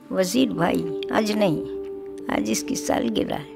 वजीर भाई, आज नहीं, आज इसकी सालगिरह है।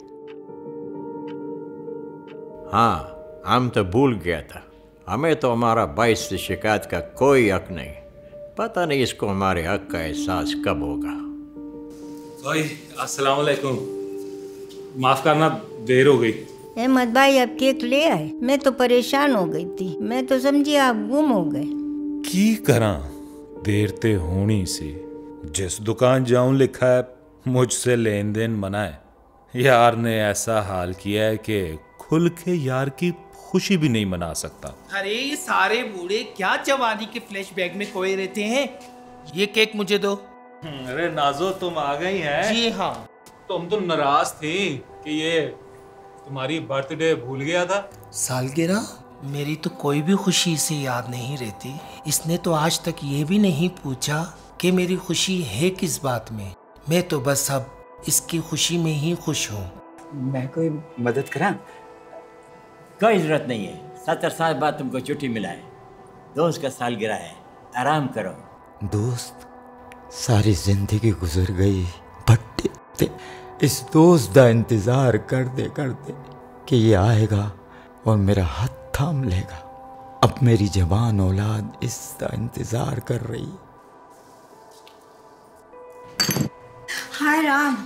हाँ, हम तो भूल गया था। हमें तो हमारा भाई से शिकायत का कोई हक नहीं। पता नहीं इसको हमारे हक का एहसास कब होगा। भाई अस्सलाम वालेकुम, माफ करना देर हो गई। अहमद भाई अब केक ले आए। मैं तो परेशान हो गई थी, मैं तो समझी आप गुम हो गए। की करा देर ते होनी सी। जिस दुकान जाऊं लिखा है मुझसे लेन देन मना है। यार ने ऐसा हाल किया है कि खुल के यार की खुशी भी नहीं मना सकता। अरे ये सारे बूढ़े क्या जवानी के फ्लैशबैक में खोए रहते हैं। ये केक मुझे दो। अरे नाजो, तुम आ गई हैं? जी हाँ। तुम तो नाराज थी कि ये तुम्हारी बर्थडे भूल गया था। सालगिरह? मेरी तो कोई भी खुशी इसे याद नहीं रहती। इसने तो आज तक ये भी नहीं पूछा कि मेरी खुशी है किस बात में। मैं तो बस अब इसकी खुशी में ही खुश हूँ। मैं कोई मदद करा? कोई जरूरत नहीं है। 70 साल बाद तुमको छुट्टी मिला है। दोस्त का सालगिरह है, आराम करो। दोस्त सारी जिंदगी गुजर गई बट इस दोस्त का इंतजार करते कि ये आएगा और मेरा हाथ थाम लेगा। अब मेरी जवान औलाद इसका इंतजार कर रही। हाय राम।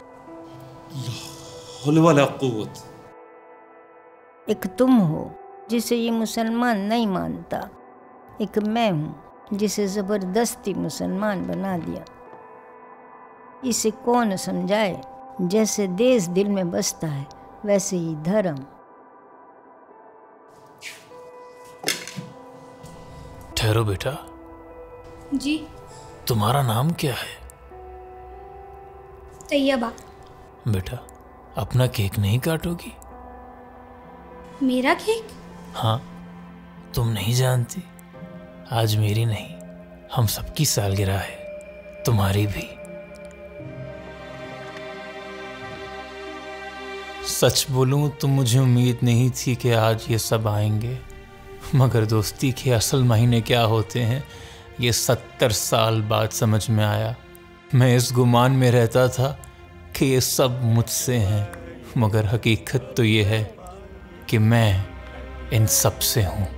एक तुम हो जिसे ये मुसलमान नहीं मानता, एक मैं हूँ जिसे ज़बरदस्ती मुसलमान बना दिया। इसे कौन समझाए? जैसे देश दिल में बसता है वैसे ही धर्म। ठहरो बेटा। जी। तुम्हारा नाम क्या है? तैयबा। बेटा अपना केक नहीं काटोगी? मेरा केक? हाँ, तुम नहीं जानती, आज मेरी नहीं हम सबकी सालगिरह है, तुम्हारी भी। सच बोलूं तो मुझे उम्मीद नहीं थी कि आज ये सब आएंगे, मगर दोस्ती के असल महीने क्या होते हैं ये 70 साल बाद समझ में आया। मैं इस गुमान में रहता था कि ये सब मुझसे हैं, मगर हकीकत तो ये है कि मैं इन सब से हूँ।